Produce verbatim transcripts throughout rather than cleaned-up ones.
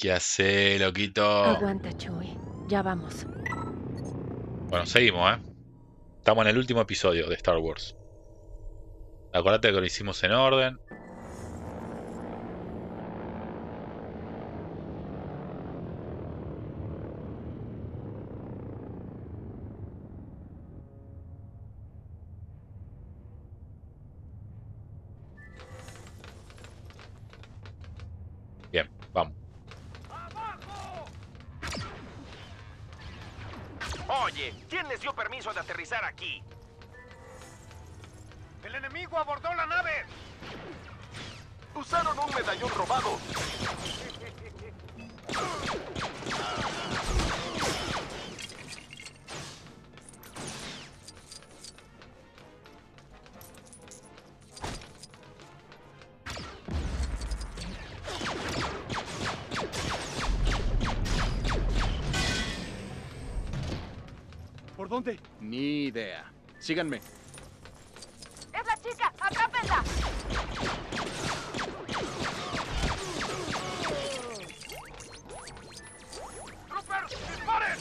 ¿Qué hace, loquito? Aguanta, Chewie. Ya vamos. Bueno, seguimos, ¿eh? Estamos en el último episodio de Star Wars. Acordate que lo hicimos en orden. Bien, vamos. Oye, ¿quién les dio permiso de aterrizar aquí? ¡El enemigo abordó la nave! ¡Usaron un medallón robado! ¿Por dónde? Ni idea. Síganme. ¡Es la chica! ¡Atrápenla! ¡Trooper, disparen!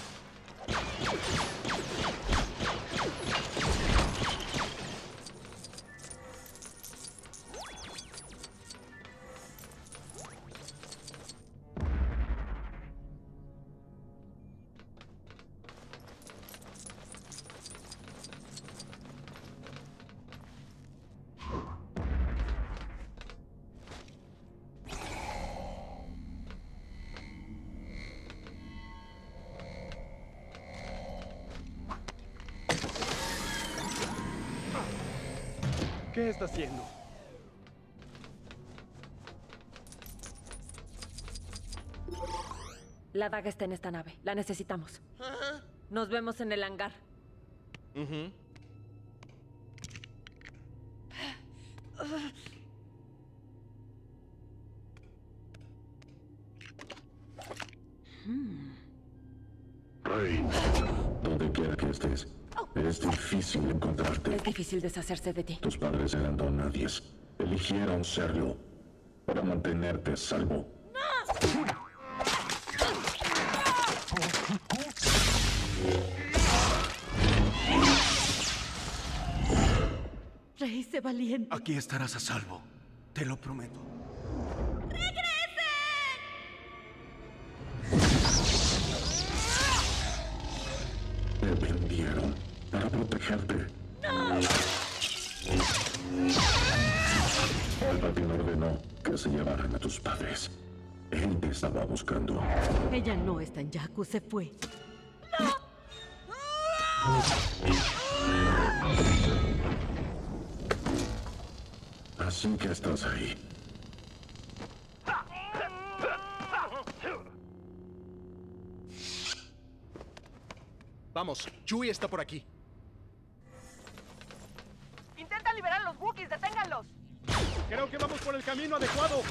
¿Qué está haciendo? La daga está en esta nave. La necesitamos. Nos vemos en el hangar. Ujú. Rey, donde quiera que estés, es difícil encontrarte. Es difícil deshacerse de ti. Tus padres eran donadies. Eligieron serlo para mantenerte a salvo. Rey, sé valiente. Aquí estarás a salvo. Te lo prometo. Te vendieron para protegerte. Palpatine ordenó que se llevaran a tus padres. Él te estaba buscando. Ella no está en Jakku. Se fue. Así que estás ahí. Vamos, Chewie está por aquí. Intenta liberar a los Wookiees. Deténganlos. Creo que vamos por el camino adecuado.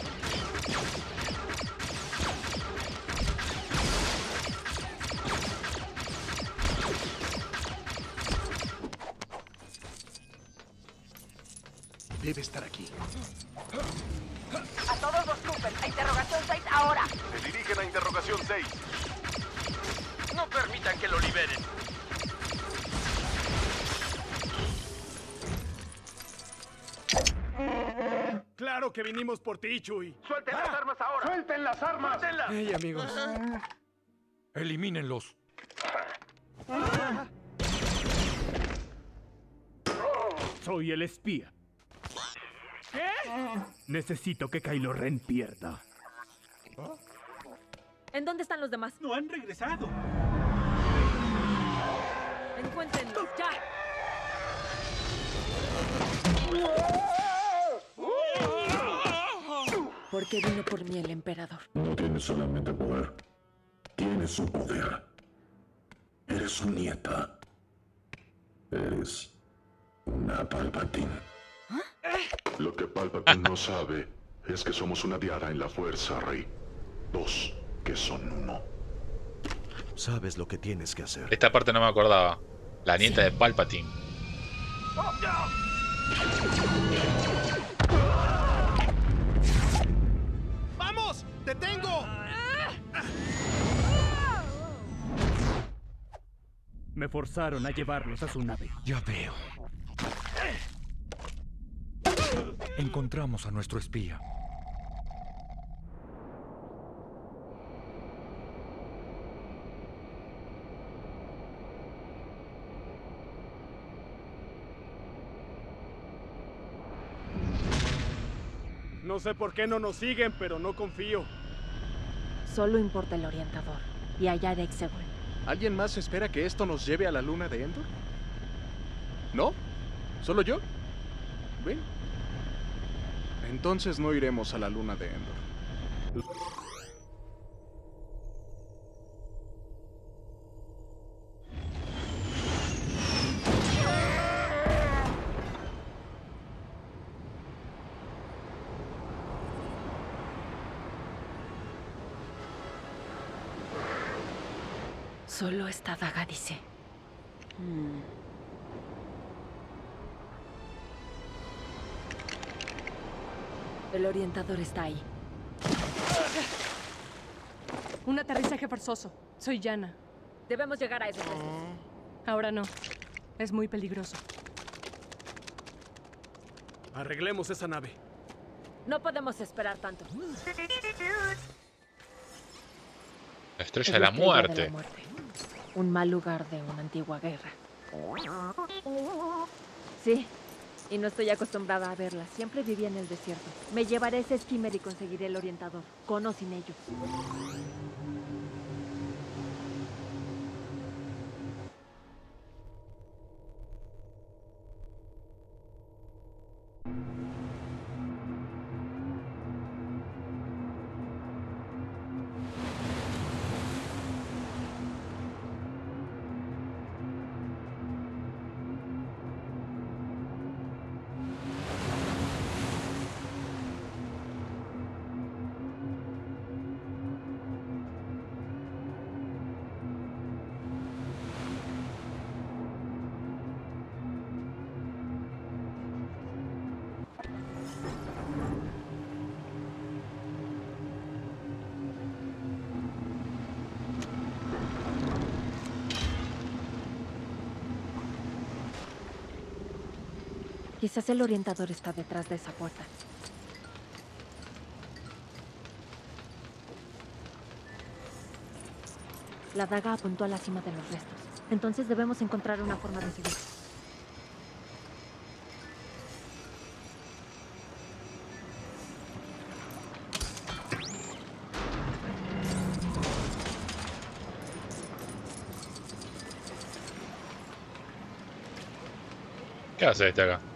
Debe estar aquí. A todos los troopers. A interrogación seis ahora. Se dirigen a interrogación seis. No permitan que lo liberen. Claro que vinimos por ti, Chewie. ¡Suelten las armas ahora! ¡Suelten las armas! ¡Suéltenlas! Hey, amigos. Elimínenlos. Soy el espía. ¿Qué? Necesito que Kylo Ren pierda. ¿En dónde están los demás? No han regresado. Encuéntrenlos. ¡Ya! ¿Por qué vino por mí el emperador? No tienes solamente poder. Tienes su poder. Eres su nieta. Eres una Palpatine. Lo que Palpatine no sabe es que somos una diada en la fuerza, Rey. Dos que son uno. Sabes lo que tienes que hacer. Esta parte no me acordaba. La nieta de Palpatine. ¡Vamos! ¡Te tengo! Me forzaron a llevarlos a su nave. Ya veo. Encontramos a nuestro espía. No sé por qué no nos siguen, pero no confío. Solo importa el orientador. Y allá de Exegol. ¿Alguien más espera que esto nos lleve a la luna de Endor? ¿No? ¿Solo yo? ¿Bien? Entonces no iremos a la luna de Endor. Solo esta daga, dice. Hmm. El orientador está ahí. Un aterrizaje forzoso. Soy Yana. Debemos llegar a esos restos. Ahora no. Es muy peligroso. Arreglemos esa nave. No podemos esperar tanto. La estrella de la muerte. de la muerte. Un mal lugar de una antigua guerra. Sí, y no estoy acostumbrada a verla. Siempre viví en el desierto. Me llevaré ese skimmer y conseguiré el orientador, con o sin ellos. Quizás el orientador está detrás de esa puerta. La daga apuntó a la cima de los restos. Entonces debemos encontrar una forma de subir. ¿Qué hace este acá?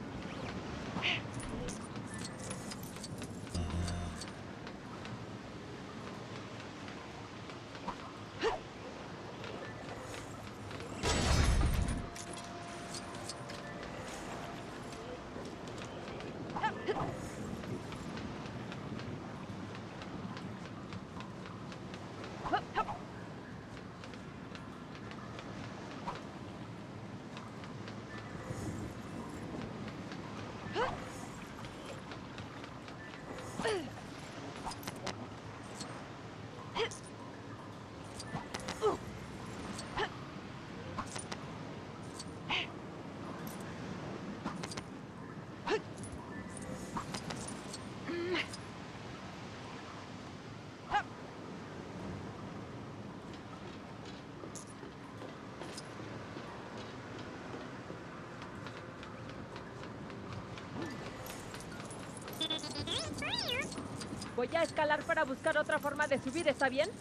Voy a escalar para buscar otra forma de subir, ¿está bien?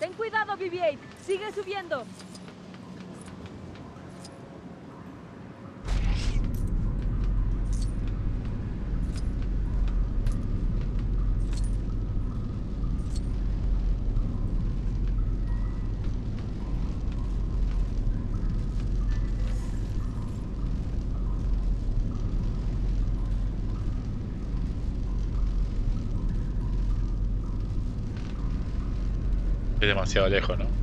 Ten cuidado, B B ocho. Sigue subiendo. Es demasiado lejos, ¿no?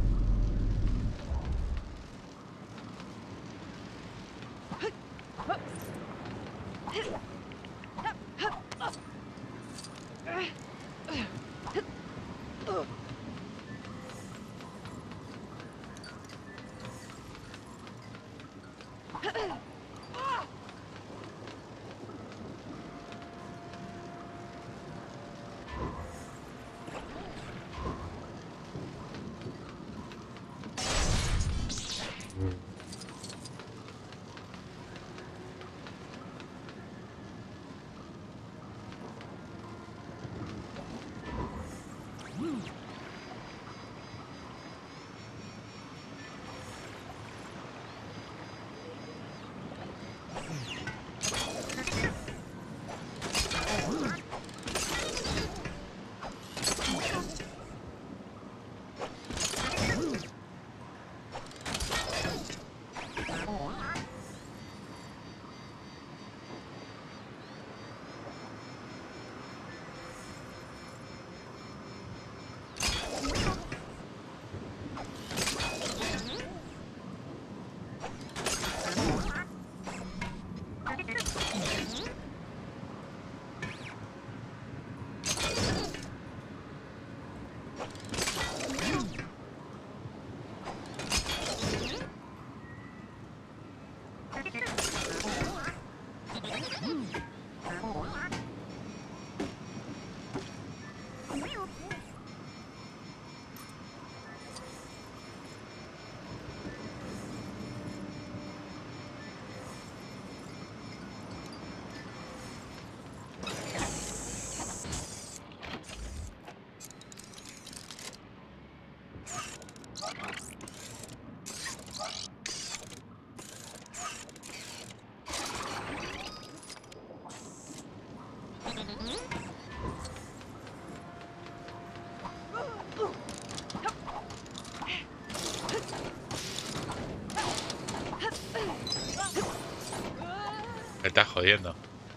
Me estás jodiendo.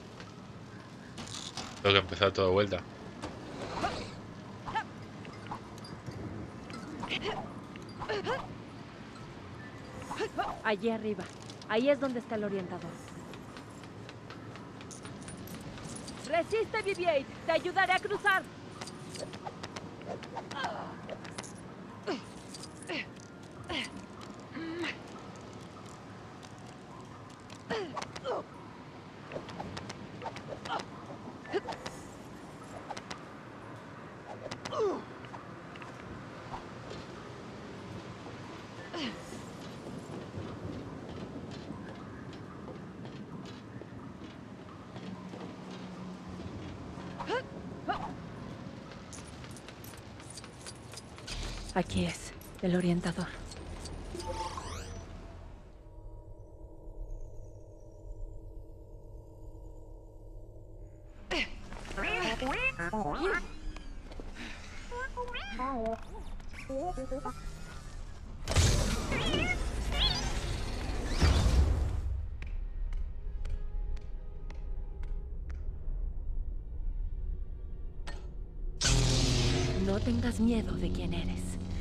Tengo que empezar todo de vuelta. Allí arriba. Ahí es donde está el orientador. Resiste, B B ocho. Te ayudaré a cruzar. Aquí es, el orientador. No tengas miedo de quién eres.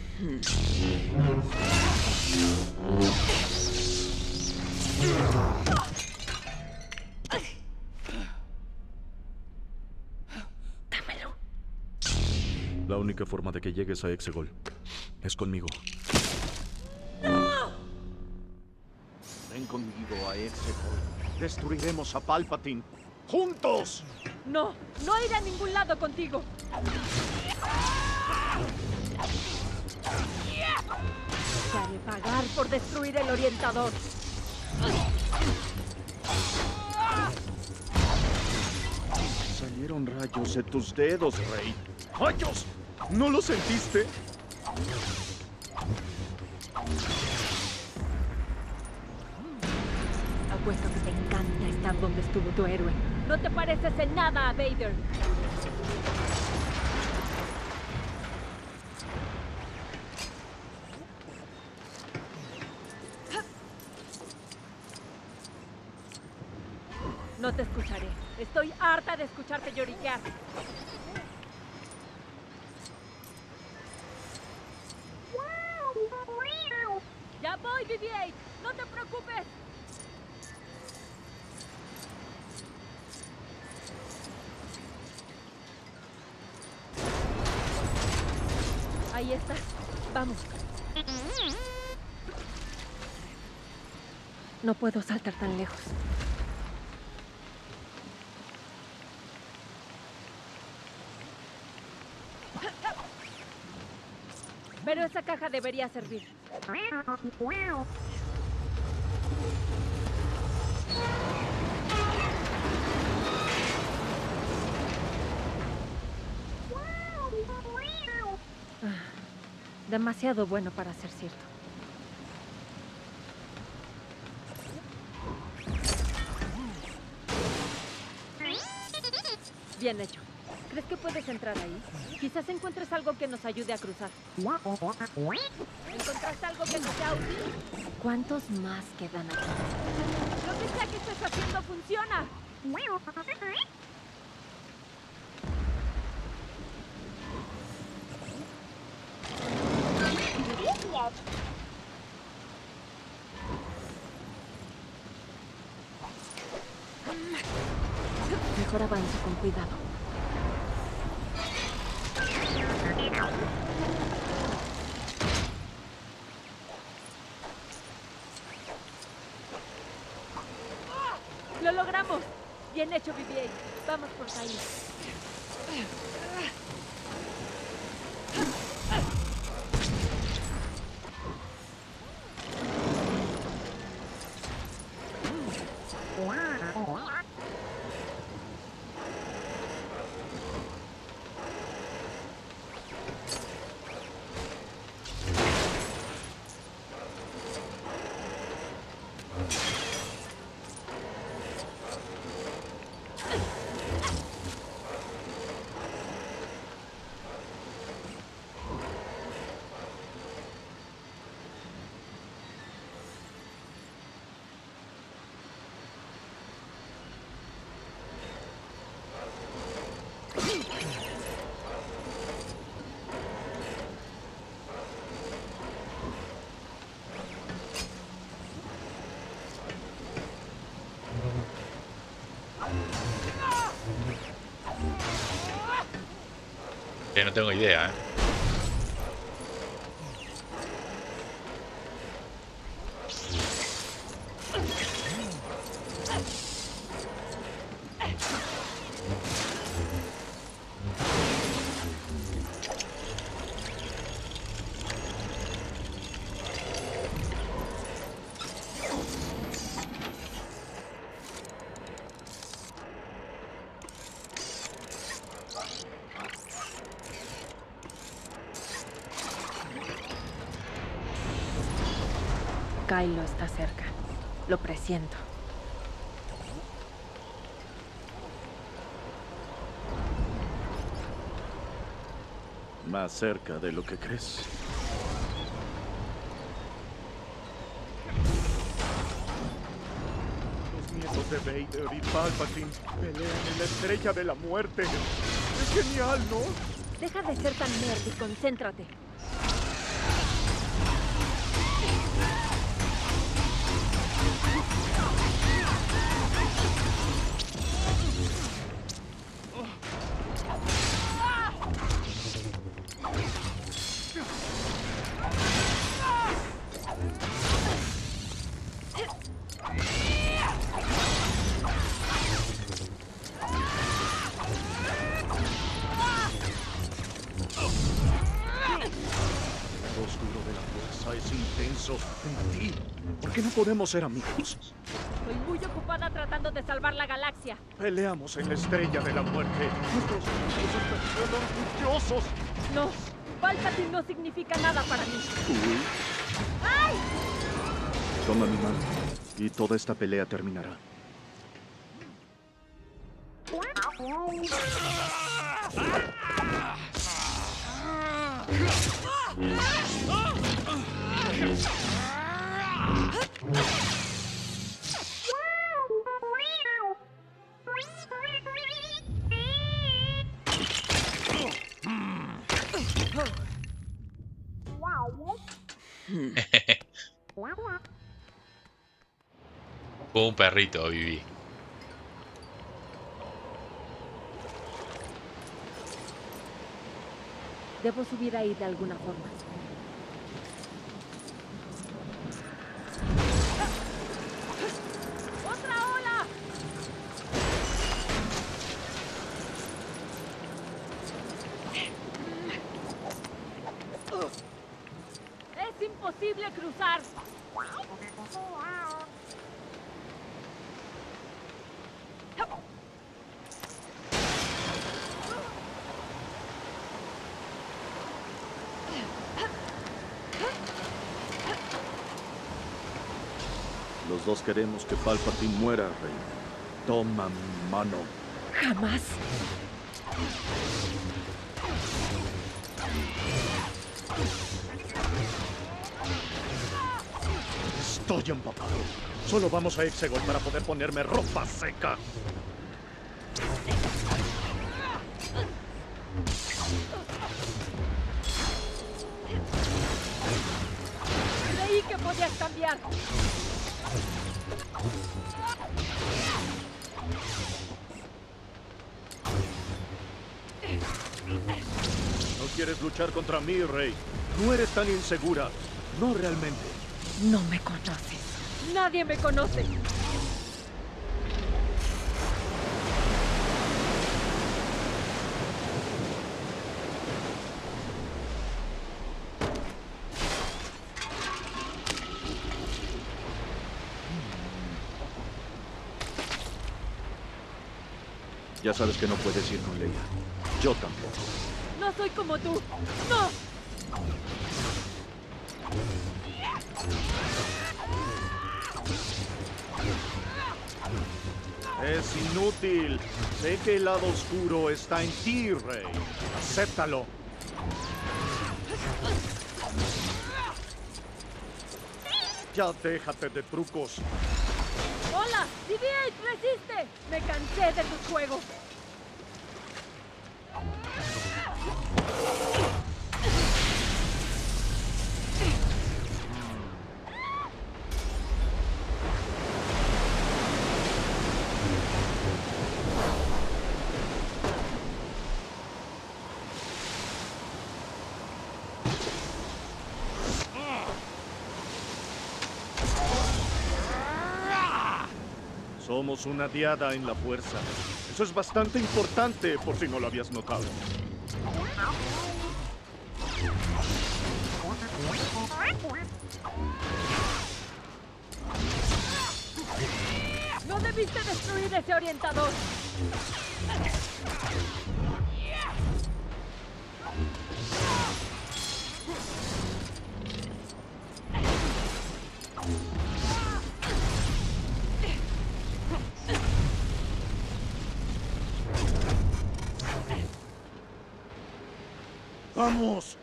Dámelo. La única forma de que llegues a Exegol es conmigo. Ven conmigo a Exegol. Destruiremos a Palpatine. ¡Juntos! No, no iré a ningún lado contigo. Te haré pagar por destruir el orientador. Salieron rayos de tus dedos, Rey. ¡Rayos! ¿No lo sentiste? Apuesto que te encanta estar donde estuvo tu héroe. No te pareces en nada a Vader. No te escucharé. Estoy harta de escucharte lloriquear. Ya voy, B B ocho. No te preocupes. Ahí estás. Vamos. No puedo saltar tan lejos. Pero esa caja debería servir. Ah, demasiado bueno para ser cierto. Bien hecho. ¿Crees que puedes entrar ahí? Quizás encuentres algo que nos ayude a cruzar. ¿Encontraste algo que nos sea útil? ¿Cuántos más quedan aquí? Lo que sea que estés haciendo funciona. Mejor avanza con cuidado. ¡Lo logramos! Bien hecho, B B ocho. Vamos por ahí. Eh, no tengo idea, ¿eh? Kylo está cerca. Lo presiento. Más cerca de lo que crees. Los nietos de Vader y Palpatine pelean en la estrella de la muerte. Es genial, ¿no? Deja de ser tan nerd y concéntrate. En ti. ¿Por qué no podemos ser amigos? Estoy muy ocupada tratando de salvar la galaxia. Peleamos en la estrella de la muerte. Nuestros hijos están orgullosos. No, Palpatine no significa nada para mí. Uy. ¡Ay! Toma mi mano y toda esta pelea terminará. Como un perrito viví. Debo subir ahí de alguna forma. ¡Otra ola! ¡Es imposible cruzar! Los dos queremos que Palpatine muera, Rey. Toma mi mano. Jamás. Estoy empapado. Solo vamos a Exegol para poder ponerme ropa seca. Creí que podías cambiar. No quieres luchar contra mí, Rey. No eres tan insegura. No realmente. No me conoces. Nadie me conoce. Ya sabes que no puedes ir con Leia. Yo tampoco. No soy como tú. ¡No! Es inútil. Sé que el lado oscuro está en ti, Rey. Acéptalo. Ya déjate de trucos. ¡Hola! ¡D B ocho, resiste! Me cansé de tus juegos. Somos una diada en la fuerza. Eso es bastante importante, por si no lo habías notado. No debiste destruir ese orientador. ¡Vamos!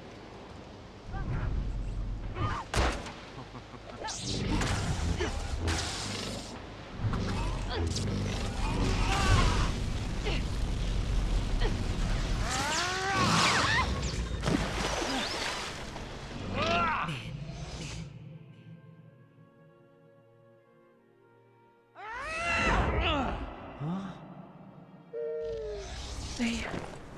Leia.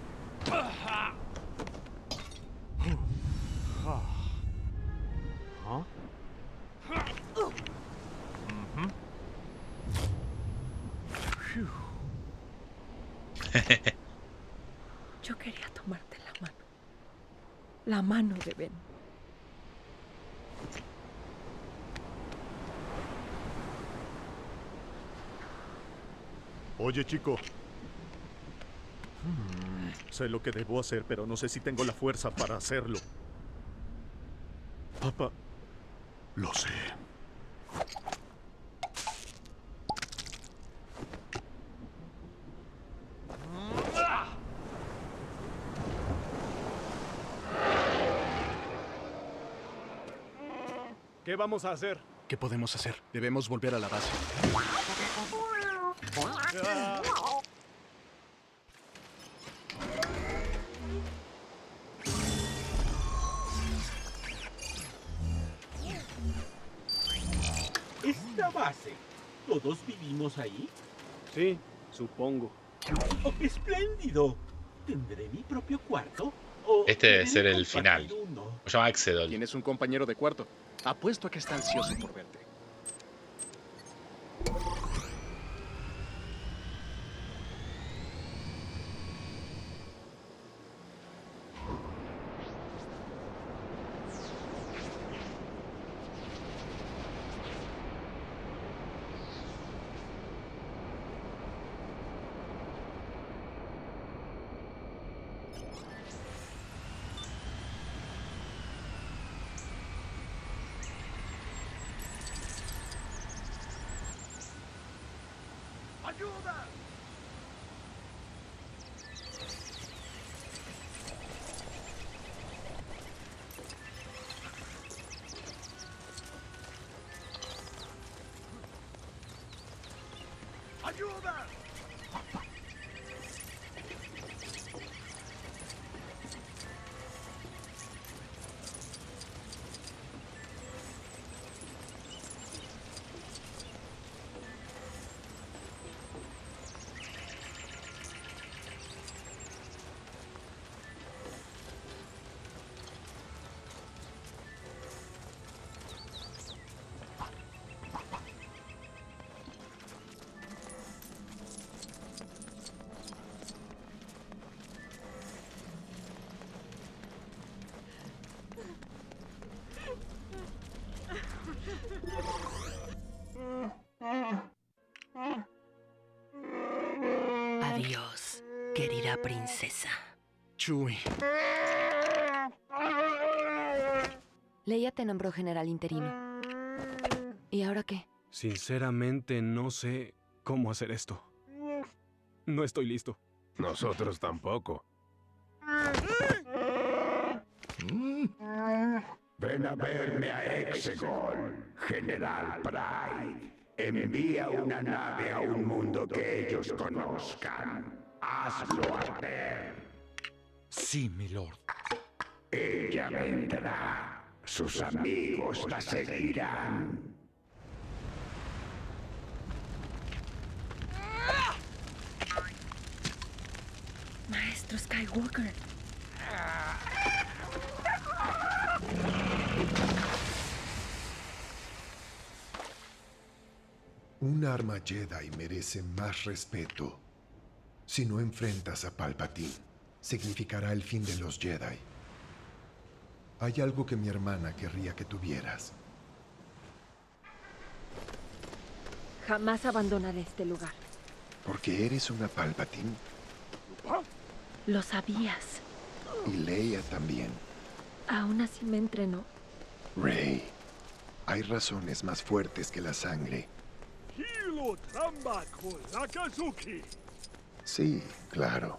Yo quería tomarte la mano. La mano de Ben. Oye, chico. Hmm. Sé lo que debo hacer, pero no sé si tengo la fuerza para hacerlo. Papá. Lo sé. ¿Qué vamos a hacer? ¿Qué podemos hacer? Debemos volver a la base. ¿Esta base? ¿Todos vivimos ahí? Sí, supongo. ¡Oh, qué espléndido! ¿Tendré mi propio cuarto? ¿O Este debe deberé ser el compartir final. uno? Se llama Exegol. Tienes un compañero de cuarto. Apuesto a que está ansioso por verte. ¡Ayuda! ¡Ayuda! Adiós, querida princesa. Chewie. Leia te nombró general interino. ¿Y ahora qué? Sinceramente no sé cómo hacer esto. No estoy listo. Nosotros tampoco. Ven a verme a Exegol, General Pride. Envía una nave a un mundo que ellos conozcan. Hazlo arder. Sí, milord. Ella vendrá. Sus amigos la seguirán. Maestro Skywalker. Un arma Jedi merece más respeto. Si no enfrentas a Palpatine, significará el fin de los Jedi. Hay algo que mi hermana querría que tuvieras. Jamás abandonaré este lugar. Porque eres una Palpatine. Lo sabías. Y Leia también. Aún así me entrenó. Rey, hay razones más fuertes que la sangre. Hilo Tramba con la Kazuki. Sí, claro.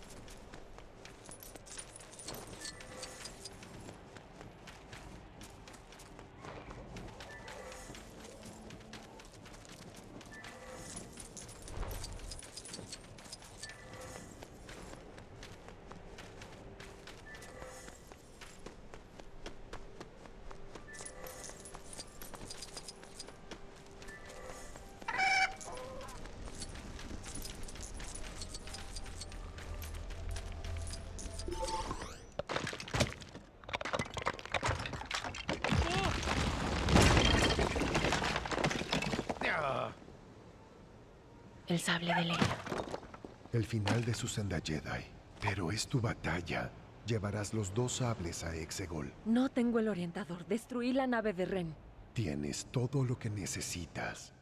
El sable de Leia. El final de su senda Jedi. Pero es tu batalla. Llevarás los dos sables a Exegol. No tengo el orientador. Destruí la nave de Ren. Tienes todo lo que necesitas.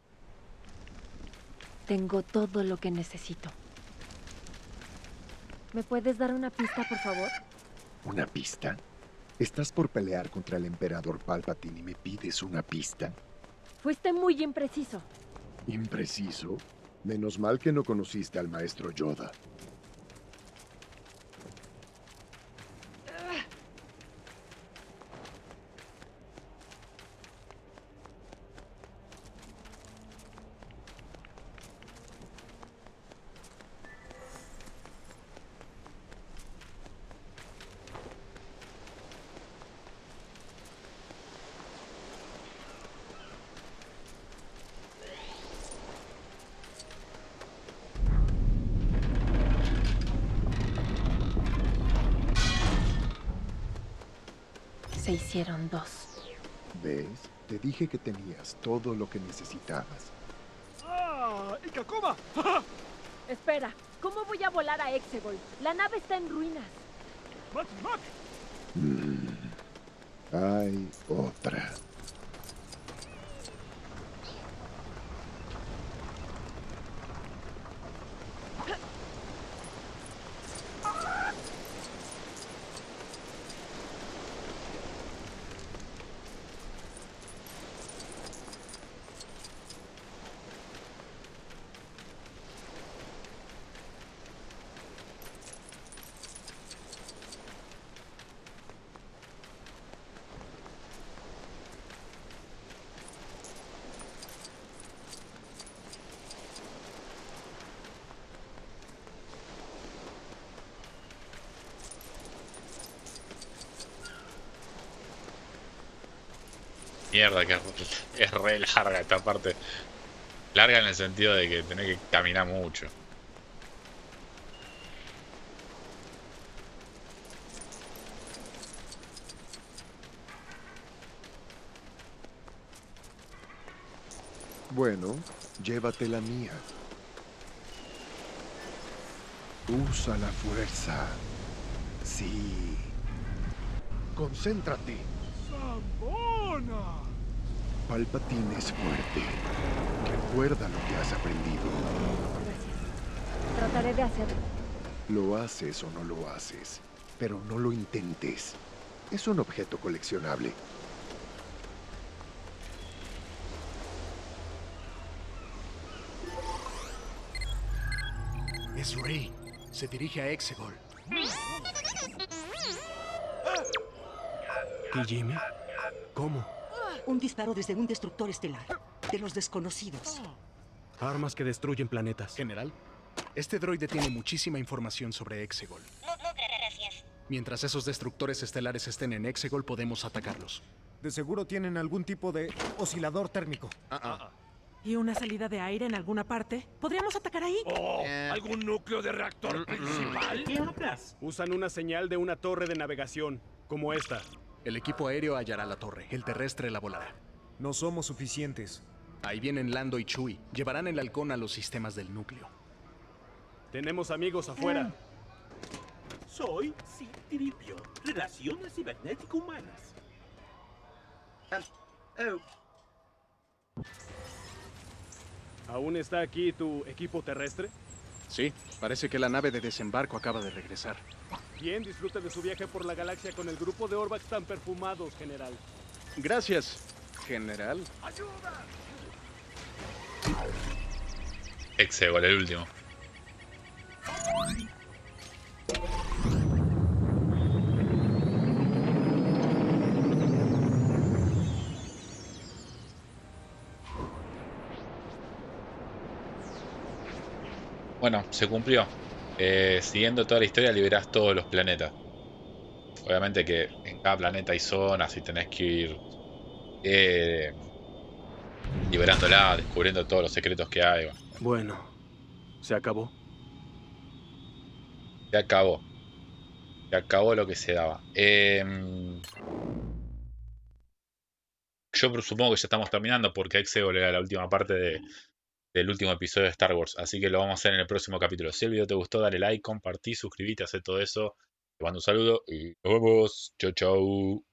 Tengo todo lo que necesito. ¿Me puedes dar una pista, por favor? ¿Una pista? Estás por pelear contra el emperador Palpatine y me pides una pista. Fuiste muy impreciso. ¿Impreciso? Menos mal que no conociste al maestro Yoda. Se hicieron dos. ¿Ves? Te dije que tenías todo lo que necesitabas. ¡Ah! ¡Ikakoma! Espera, ¿cómo voy a volar a Exegol? La nave está en ruinas. ¡Mac, Mac! Mm. Hay otra. Mierda, que es, es re larga esta parte. Larga en el sentido de que tenés que caminar mucho. Bueno, llévate la mía. Usa la fuerza. Sí. Concéntrate. ¡Zambona! Palpatine es fuerte. Recuerda lo que has aprendido. Gracias. Trataré de hacerlo. Lo haces o no lo haces, pero no lo intentes. Es un objeto coleccionable. Es Rey. Se dirige a Exegol. ¿Y Jimmy? ¿Cómo? Un disparo desde un destructor estelar. De los desconocidos. Armas que destruyen planetas. General, este droide tiene muchísima información sobre Exegol. No, no, gracias. Mientras esos destructores estelares estén en Exegol, podemos atacarlos. De seguro tienen algún tipo de oscilador térmico. Ah, ah. ¿Y una salida de aire en alguna parte? ¿Podríamos atacar ahí? Oh, ¿algún núcleo de reactor principal? ¿Qué hablas? Usan una señal de una torre de navegación, como esta. El equipo aéreo hallará la torre, el terrestre la volará. No somos suficientes. Ahí vienen Lando y Chewie. Llevarán el halcón a los sistemas del núcleo. Tenemos amigos afuera. Soy C-Tripio, Relaciones Cibernético-Humanas. Um, oh. ¿Aún está aquí tu equipo terrestre? Sí, parece que la nave de desembarco acaba de regresar. Bien, disfrute de su viaje por la galaxia con el grupo de Orvax tan perfumados, general. Gracias, general. ¡Ayuda! Exegol, el último. Bueno, se cumplió. Eh, siguiendo toda la historia liberás todos los planetas. Obviamente que en cada planeta hay zonas y tenés que ir eh, liberándola, descubriendo todos los secretos que hay. Bueno, se acabó. Se acabó. Se acabó lo que se daba. Eh, yo supongo que ya estamos terminando porque Exegol era la última parte de, del último episodio de Star Wars. Así que lo vamos a hacer en el próximo capítulo. Si el video te gustó, dale like, compartí, suscribite, haz todo eso. Te mando un saludo y nos vemos. Chau, chau.